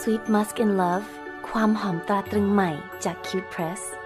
Sweet Musk in Love ความหอมตราตรึงใหม่จาก Cute Press